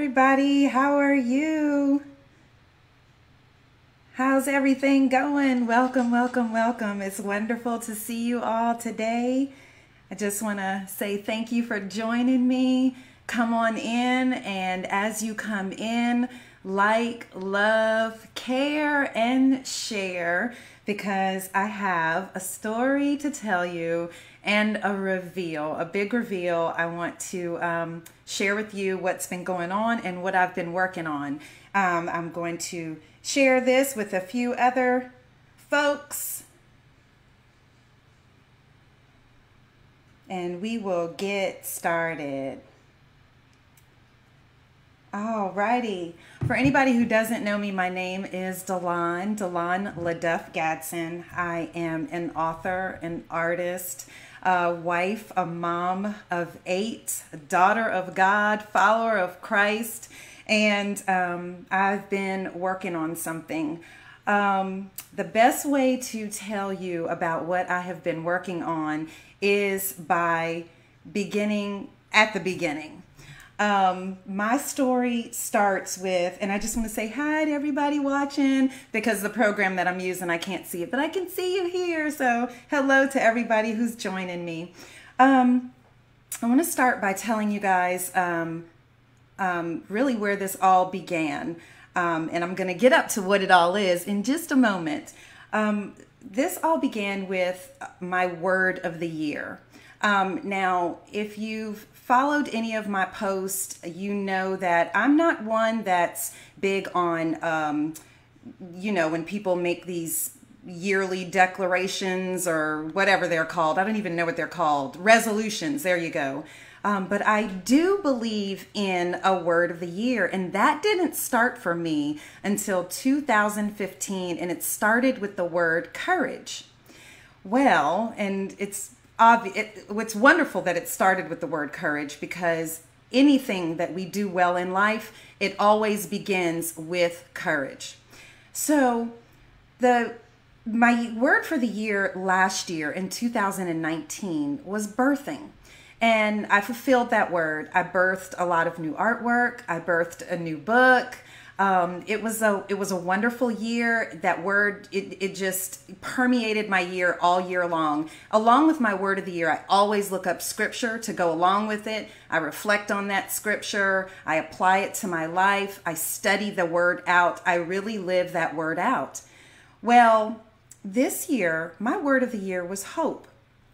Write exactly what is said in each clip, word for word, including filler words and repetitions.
everybody. How are you? How's everything going? Welcome, welcome, welcome. It's wonderful to see you all today. I just want to say thank you for joining me. Come on in, and as you come in, like, love, care, and share, because I have a story to tell you and a reveal, a big reveal. I want to um, share with you what's been going on and what I've been working on. Um, I'm going to share this with a few other folks, and we will get started. Alrighty. For anybody who doesn't know me, my name is Delon, Delon LaDuff Gadsden. I am an author, an artist, a wife, a mom of eight, a daughter of God, follower of Christ, and um, I've been working on something. Um, the best way to tell you about what I have been working on is by beginning at the beginning. Um, my story starts with, and I just want to say hi to everybody watching, because the program that I'm using, I can't see it, but I can see you here. So hello to everybody who's joining me. Um, I want to start by telling you guys um, um, really where this all began. Um, and I'm going to get up to what it all is in just a moment. Um, this all began with my word of the year. Um, now, if you've followed any of my posts, you know that I'm not one that's big on, um, you know, when people make these yearly declarations or whatever they're called. I don't even know what they're called. Resolutions, there you go. Um, but I do believe in a word of the year, and that didn't start for me until two thousand fifteen, and it started with the word courage. Well, and it's obvious, it, it's wonderful that it started with the word courage, because anything that we do well in life, it always begins with courage. So the my word for the year last year in two thousand nineteen was birthing. And I fulfilled that word. I birthed a lot of new artwork. I birthed a new book. Um, it was a it was a wonderful year. That word, it, it just permeated my year all year long. Along with my word of the year, I always look up scripture to go along with it. I reflect on that scripture. I apply it to my life. I study the word out. I really live that word out. Well, this year, my word of the year was hope.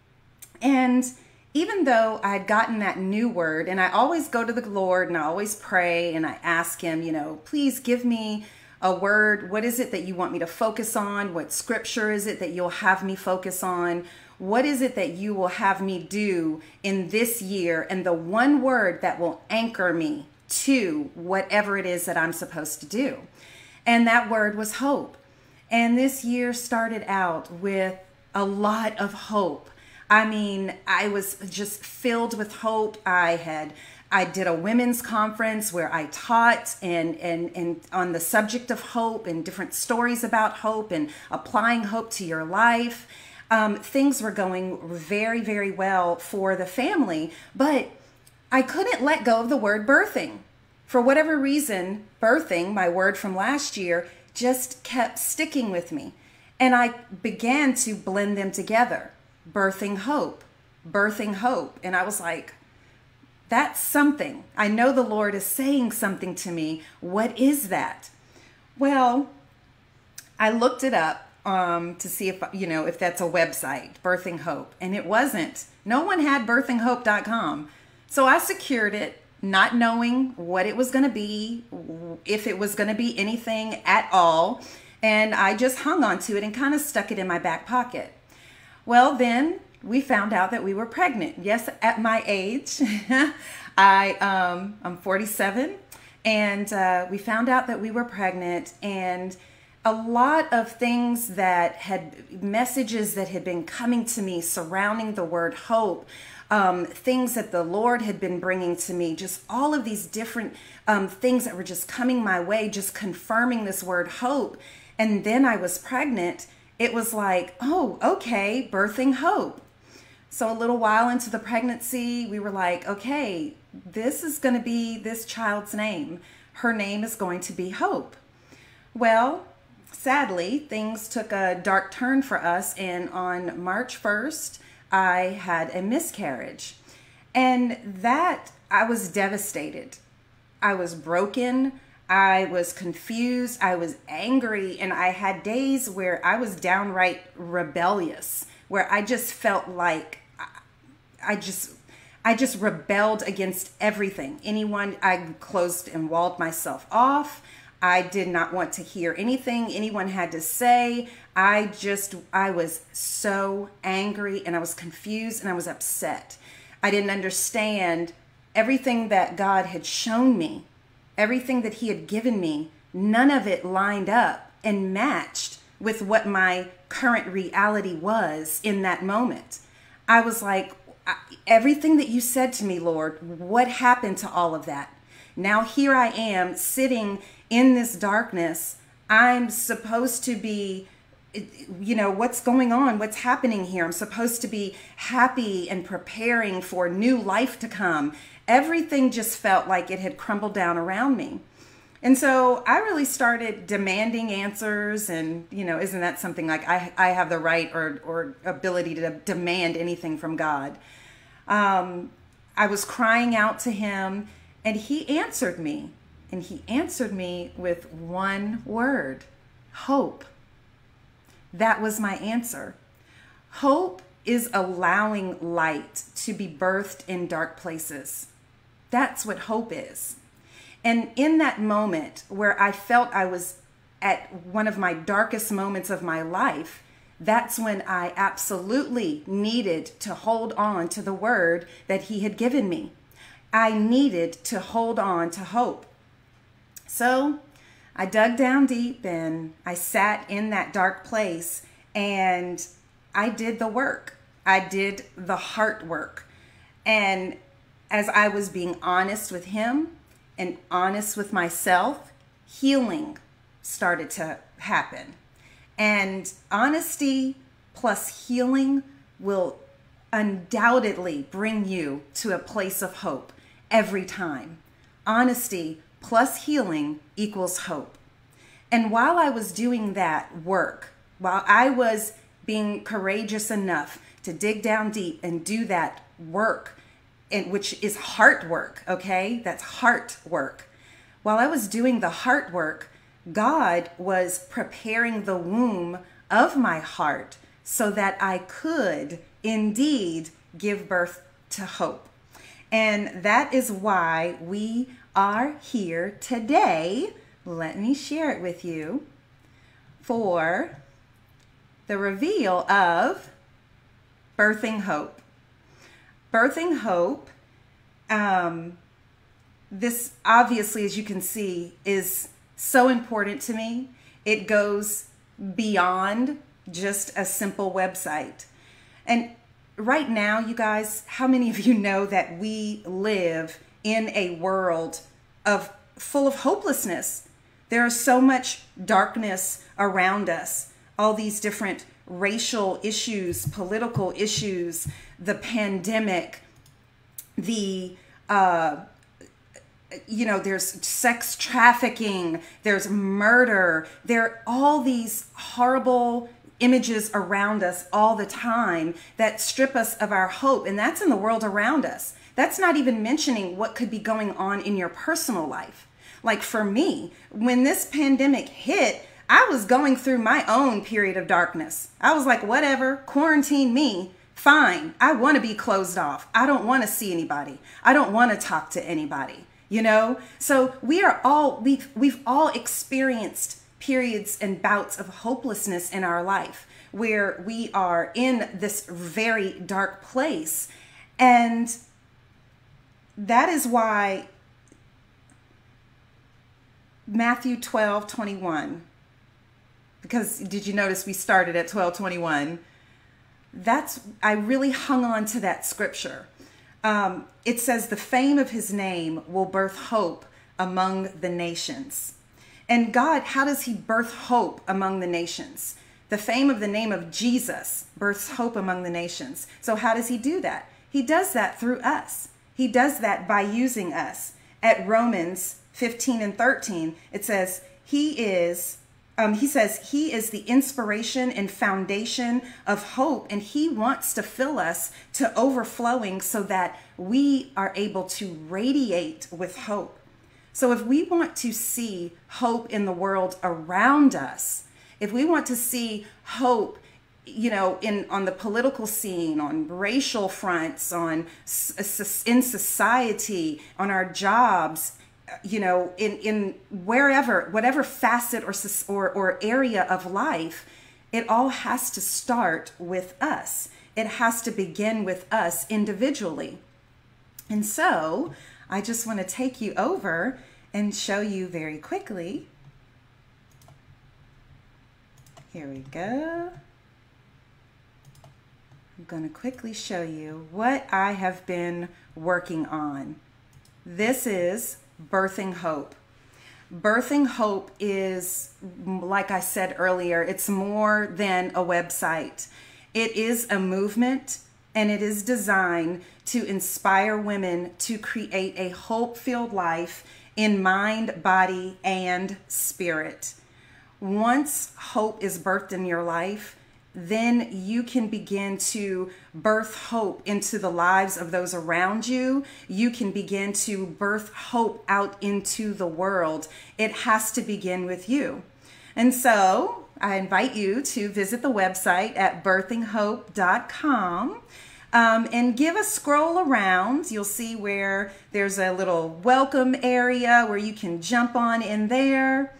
And even though I had gotten that new word, and I always go to the Lord and I always pray and I ask him, you know, please give me a word. What is it that you want me to focus on? What scripture is it that you'll have me focus on? What is it that you will have me do in this year? And the one word that will anchor me to whatever it is that I'm supposed to do. And that word was hope. And this year started out with a lot of hope. I mean, I was just filled with hope. I had, I did a women's conference where I taught and, and, and on the subject of hope and different stories about hope and applying hope to your life. Um, things were going very, very well for the family, but I couldn't let go of the word birthing. For whatever reason, birthing, my word from last year, just kept sticking with me. And I began to blend them together. Birthing hope, birthing hope. And I was like, that's something. I know the Lord is saying something to me. What is that? Well, I looked it up um, to see if, you know, if that's a website, Birthing Hope. And it wasn't. No one had birthing hope dot com. So I secured it, not knowing what it was going to be, if it was going to be anything at all. And I just hung on to it and kind of stuck it in my back pocket. Well, then we found out that we were pregnant. Yes, at my age, I, um, I'm forty-seven, and uh, we found out that we were pregnant, and a lot of things that had, messages that had been coming to me surrounding the word hope, um, things that the Lord had been bringing to me, just all of these different um, things that were just coming my way, just confirming this word hope. And then I was pregnant. It was like, oh, okay, birthing hope. So a little while into the pregnancy, we were like, okay, this is going to be this child's name. Her name is going to be Hope. Well, sadly, things took a dark turn for us, and on March first, I had a miscarriage. And that, I was devastated. I was broken. I was confused. I was angry. And I had days where I was downright rebellious, where I just felt like I just, I just rebelled against everything. Anyone, I closed and walled myself off. I did not want to hear anything anyone had to say. I just, I was so angry, and I was confused, and I was upset. I didn't understand everything that God had shown me, everything that he had given me. None of it lined up and matched with what my current reality was in that moment. I was like, everything that you said to me, Lord, what happened to all of that? Now here I am sitting in this darkness. I'm supposed to be, you know, what's going on? What's happening here? I'm supposed to be happy and preparing for new life to come. Everything just felt like it had crumbled down around me. And so I really started demanding answers, and, you know, isn't that something like I, I have the right or, or ability to demand anything from God? Um, I was crying out to him, and he answered me, and he answered me with one word: hope. That was my answer. Hope is allowing light to be birthed in dark places. That's what hope is. And in that moment where I felt I was at one of my darkest moments of my life, that's when I absolutely needed to hold on to the word that he had given me. I needed to hold on to hope. So I dug down deep, and I sat in that dark place, and I did the work. I did the heart work. And as I was being honest with him and honest with myself, healing started to happen. And honesty plus healing will undoubtedly bring you to a place of hope every time. Honesty plus healing equals hope. And while I was doing that work, while I was being courageous enough to dig down deep and do that work, and which is heart work, okay? That's heart work. While I was doing the heart work, God was preparing the womb of my heart so that I could indeed give birth to hope. And that is why we are here today. Let me share it with you for the reveal of Birthing Hope. Birthing Hope, um, this obviously, as you can see, is so important to me. It goes beyond just a simple website. And right now, you guys, how many of you know that we live in a world of full of hopelessness? There is so much darkness around us, all these different racial issues, political issues, the pandemic, the, uh, you know, there's sex trafficking, there's murder, there are all these horrible images around us all the time that strip us of our hope. And that's in the world around us. That's not even mentioning what could be going on in your personal life. Like for me, when this pandemic hit, I was going through my own period of darkness. I was like, whatever, quarantine me, fine. I want to be closed off. I don't want to see anybody. I don't want to talk to anybody, you know? So we are all, we've, we've all experienced periods and bouts of hopelessness in our life where we are in this very dark place. And that is why Matthew twelve twenty-one, because did you notice we started at twelve twenty-one? That's, I really hung on to that scripture. Um, it says, the fame of his name will birth hope among the nations. And God, how does he birth hope among the nations? The fame of the name of Jesus births hope among the nations. So how does he do that? He does that through us. He does that by using us. At Romans fifteen and thirteen, it says, he is, um, he says, he is the inspiration and foundation of hope, and he wants to fill us to overflowing so that we are able to radiate with hope. So if we want to see hope in the world around us, if we want to see hope, you know, in on the political scene, on racial fronts, on in society, on our jobs, you know, in in wherever, whatever facet or or, or area of life, it all has to start with us. It has to begin with us individually. And so I just want to take you over and show you very quickly. Here we go. I'm going to quickly show you what I have been working on. This is Birthing Hope. Birthing Hope is, like I said earlier, it's more than a website. It is a movement, and it is designed to inspire women to create a hope-filled life in mind, body, and spirit. Once hope is birthed in your life, then you can begin to birth hope into the lives of those around you. You can begin to birth hope out into the world. It has to begin with you. And so I invite you to visit the website at birthing hope dot com. Um, and give a scroll around. You'll see where there's a little welcome area where you can jump on in there.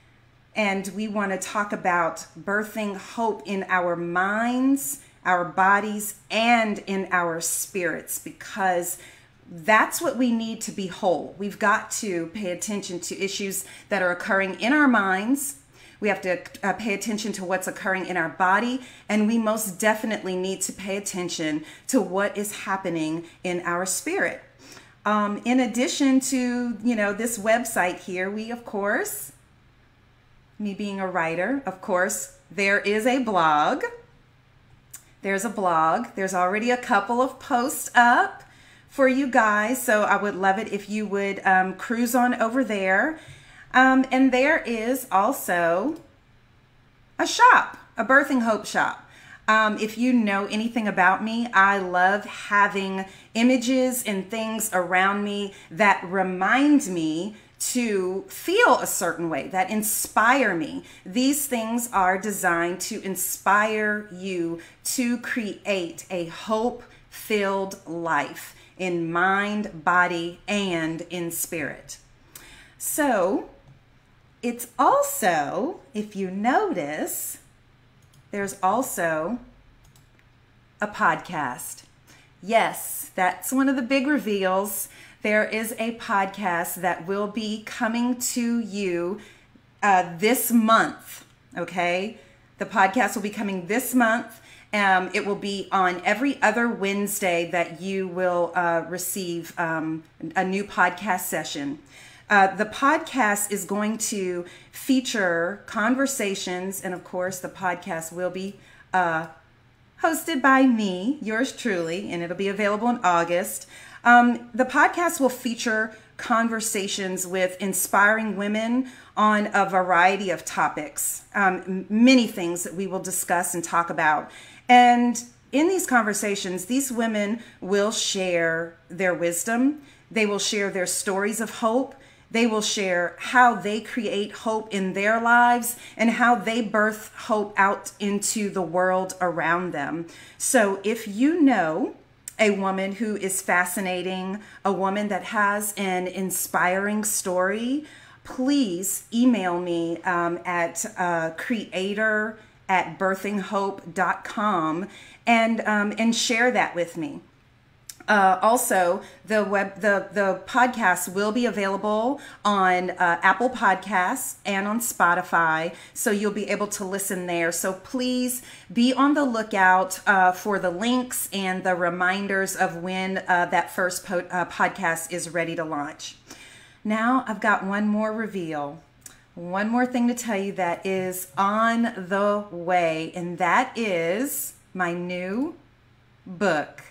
And we want to talk about birthing hope in our minds, our bodies, and in our spirits, because that's what we need to be whole. We've got to pay attention to issues that are occurring in our minds. We have to uh, pay attention to what's occurring in our body, and we most definitely need to pay attention to what is happening in our spirit. Um, in addition to, you know, this website here, we, of course, me being a writer, of course, there is a blog. There's a blog. There's already a couple of posts up for you guys, so I would love it if you would um, cruise on over there. Um, and there is also a shop, a Birthing Hope shop. Um, if you know anything about me, I love having images and things around me that remind me to feel a certain way, that inspire me. These things are designed to inspire you to create a hope-filled life in mind, body, and in spirit. So it's also, if you notice, there's also a podcast. Yes, that's one of the big reveals. There is a podcast that will be coming to you uh, this month, okay? The podcast will be coming this month. Um, it will be on every other Wednesday that you will uh, receive um, a new podcast session. Uh, the podcast is going to feature conversations, and of course, the podcast will be uh, hosted by me, yours truly, and it'll be available in August. Um, the podcast will feature conversations with inspiring women on a variety of topics, um, many things that we will discuss and talk about. And in these conversations, these women will share their wisdom. They will share their stories of hope. They will share how they create hope in their lives and how they birth hope out into the world around them. So if you know a woman who is fascinating, a woman that has an inspiring story, please email me um, at uh, creator at birthing hope dot com and um, and share that with me. Uh, also, the web the the podcast will be available on uh, Apple Podcasts and on Spotify, so you'll be able to listen there. So please be on the lookout uh, for the links and the reminders of when uh, that first po uh, podcast is ready to launch. Now I've got one more reveal. one more thing to tell you that is on the way, and that is my new book.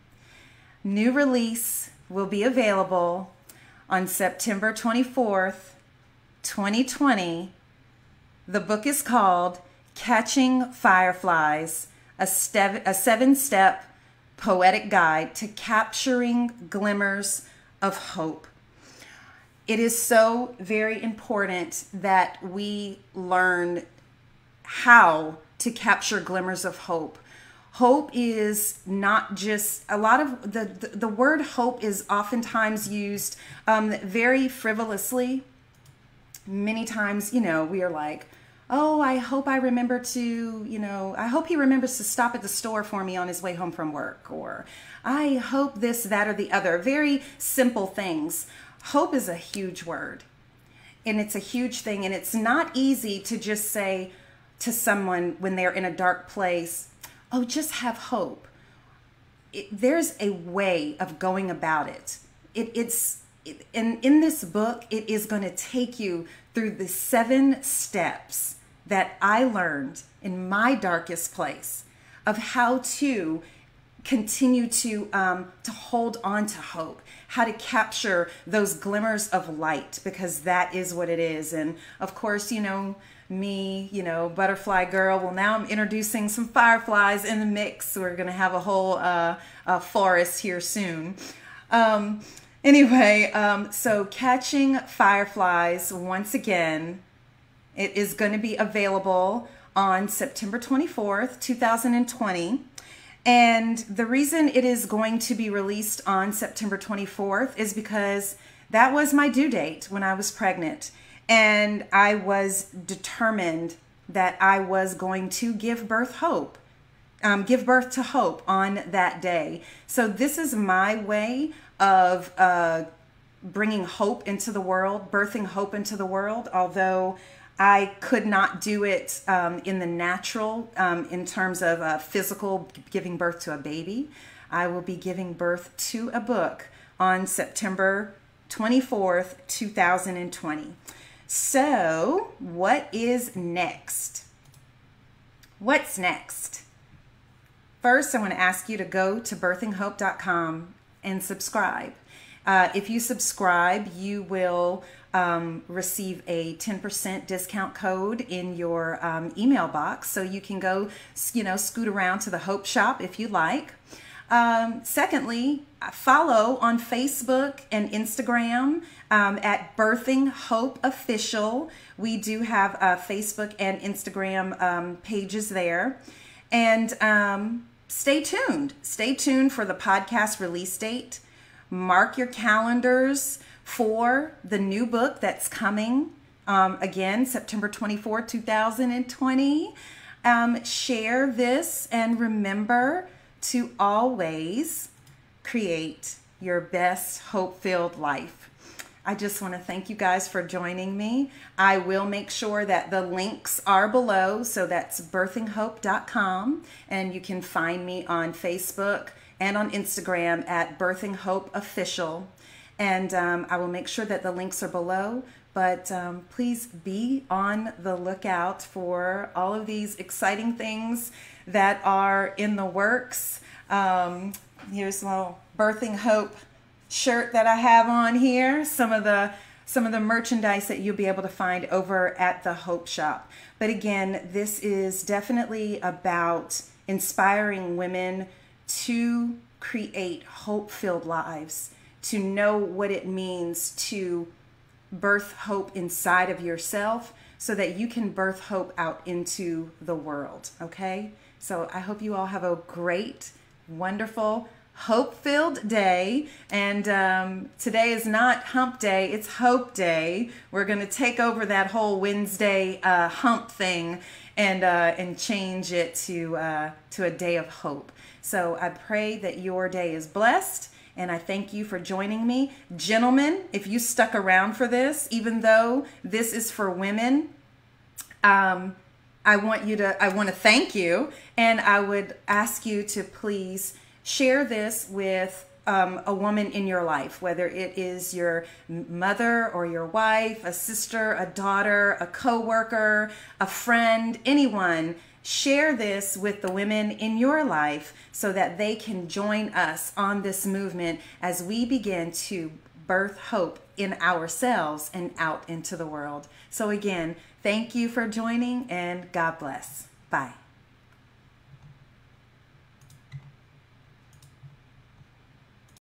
New release will be available on September twenty-fourth, twenty twenty. The book is called Catching Fireflies, a, step, a seven-step poetic guide to capturing glimmers of hope. It is so very important that we learn how to capture glimmers of hope. Hope is not just, a lot of the, the, the word hope is oftentimes used um, very frivolously. Many times, you know, we are like, oh, I hope I remember to, you know, I hope he remembers to stop at the store for me on his way home from work. Or I hope this, that, or the other. Very simple things. Hope is a huge word, and it's a huge thing. And it's not easy to just say to someone when they're in a dark place, oh, just have hope. It, there's a way of going about it. It it's, it, and in this book, it is going to take you through the seven steps that I learned in my darkest place of how to continue to um, to hold on to hope, how to capture those glimmers of light, because that is what it is. And of course, you know, me, you know, butterfly girl, well, now I'm introducing some fireflies in the mix. We're going to have a whole uh, uh, forest here soon. Um, anyway, um, so Catching Fireflies, once again, it is going to be available on September twenty-fourth, two thousand twenty. And the reason it is going to be released on September twenty-fourth is because that was my due date when I was pregnant. And I was determined that I was going to give birth hope, um, give birth to hope on that day. So this is my way of uh, bringing hope into the world, birthing hope into the world, although I could not do it um, in the natural, um, in terms of uh, physical giving birth to a baby. I will be giving birth to a book on September twenty-fourth, two thousand twenty. So, what is next? What's next? First, I want to ask you to go to birthing hope dot com and subscribe. Uh, if you subscribe, you will um, receive a ten percent discount code in your um, email box, so you can go, you know, scoot around to the Hope Shop if you like. Um, secondly, follow on Facebook and Instagram um, at Birthing Hope Official. We do have uh, Facebook and Instagram um, pages there. And um, stay tuned. Stay tuned for the podcast release date. Mark your calendars for the new book that's coming. Um, again, September twenty-fourth, two thousand twenty. Um, share this and remember to always create your best hope-filled life. I just want to thank you guys for joining me. I will make sure that the links are below. So that's birthing hope dot com, and you can find me on Facebook and on Instagram at Birthing Hope Official. And um, I will make sure that the links are below. But um, please be on the lookout for all of these exciting things that are in the works. Um, here's a little Birthing Hope shirt that I have on here. Some of the some of the merchandise that you'll be able to find over at the Hope Shop. But again, this is definitely about inspiring women to create hope-filled lives, to know what it means to birth hope inside of yourself so that you can birth hope out into the world, okay? So I hope you all have a great, wonderful, hope-filled day. And um, today is not hump day, it's hope day. We're going to take over that whole Wednesday uh, hump thing and uh, and change it to, uh, to a day of hope. So I pray that your day is blessed. And I thank you for joining me. Gentlemen, if you stuck around for this, even though this is for women, um, I want you to, I want to thank you. And I would ask you to please share this with um, a woman in your life, whether it is your mother or your wife, a sister, a daughter, a coworker, a friend, anyone. Share this with the women in your life so that they can join us on this movement as we begin to birth hope in ourselves and out into the world. So again, thank you for joining, and God bless. Bye.